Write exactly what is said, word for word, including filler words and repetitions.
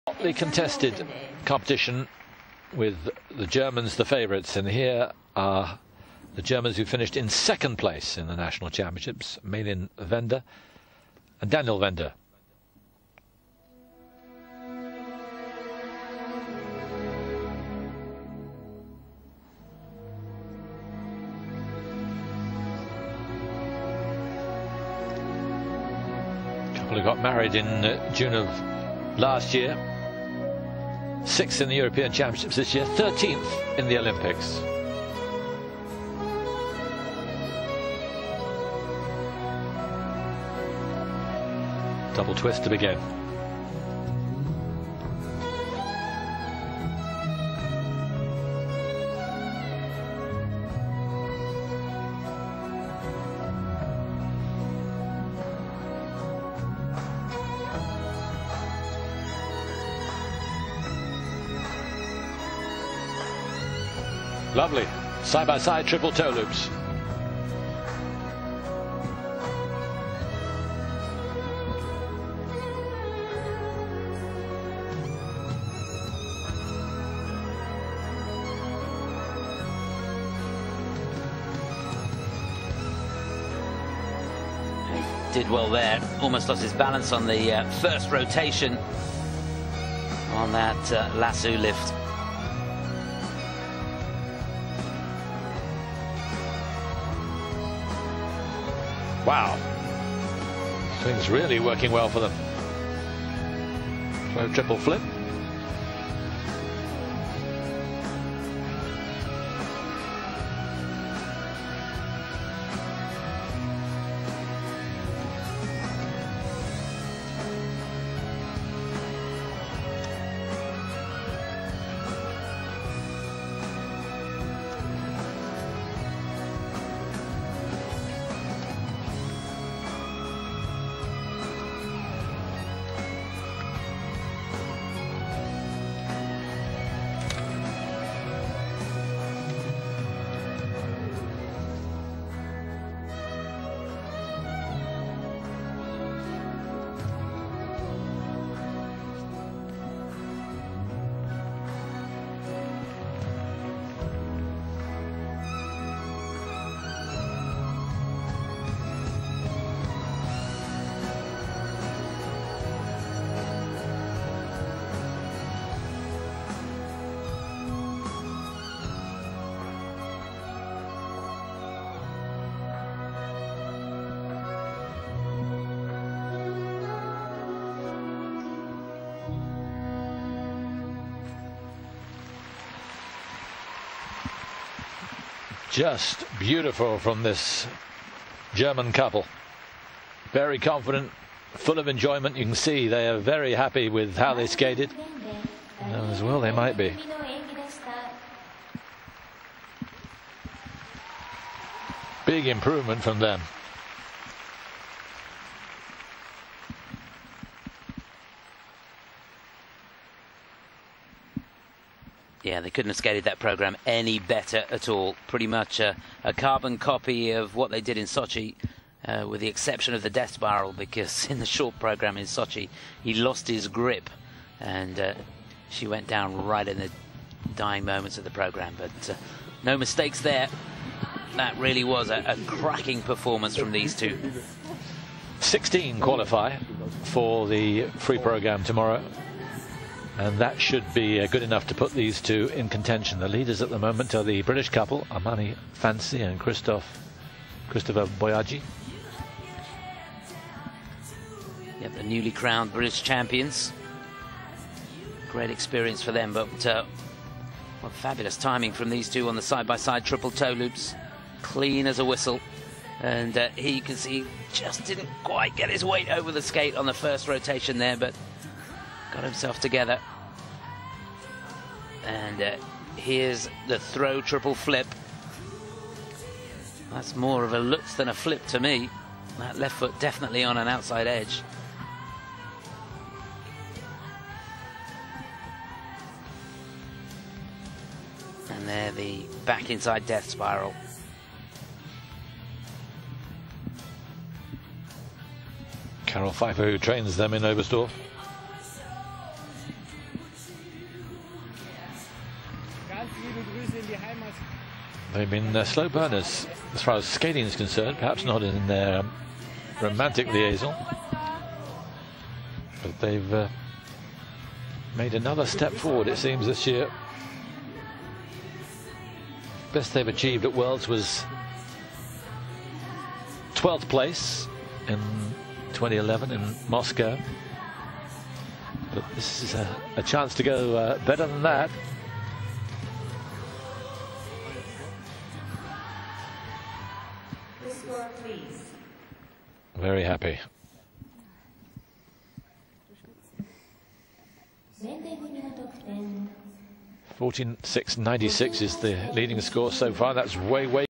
hotly contested competition with the Germans the favourites, and here are the Germans who finished in second place in the national championships, Malin Wende and Daniel Wende. Couple who got married in uh, June of last year. Sixth in the European Championships this year, thirteenth in the Olympics. Double twist to begin. Lovely side-by-side triple toe loops. He did well there, almost lost his balance on the uh, first rotation on that uh, lasso lift. Wow, things really working well for them. Slow triple flip. Just beautiful from this German couple. Very confident, full of enjoyment. You can see they are very happy with how they skated. And as well they might be. Big improvement from them. Yeah, they couldn't have skated that program any better at all. Pretty much a, a carbon copy of what they did in Sochi, uh, with the exception of the death spiral, because in the short program in Sochi, he lost his grip, and uh, she went down right in the dying moments of the program. But uh, no mistakes there. That really was a, a cracking performance from these two. sixteen qualify for the free program tomorrow. And that should be uh, good enough to put these two in contention. The leaders at the moment are the British couple, Armani Fancy and Christophe, Christopher Boyagi. Yep, the newly crowned British champions. Great experience for them, but uh, what fabulous timing from these two on the side-by-side triple toe loops. Clean as a whistle. And uh, he, you can see, just didn't quite get his weight over the skate on the first rotation there, but got himself together. And uh, here's the throw triple flip. That's more of a lutz than a flip to me. That left foot definitely on an outside edge. And there the back inside death spiral. Carol Pfeiffer, who trains them in Oberstdorf. They've been uh, slow burners as far as skating is concerned, perhaps not in their um, romantic liaison, but they've uh, made another step forward, it seems, this year. Best they've achieved at Worlds was twelfth place in twenty eleven in Moscow, but this is a, a chance to go uh, better than that. Very happy. fourteen six ninety-six is the leading score so far. That's way, way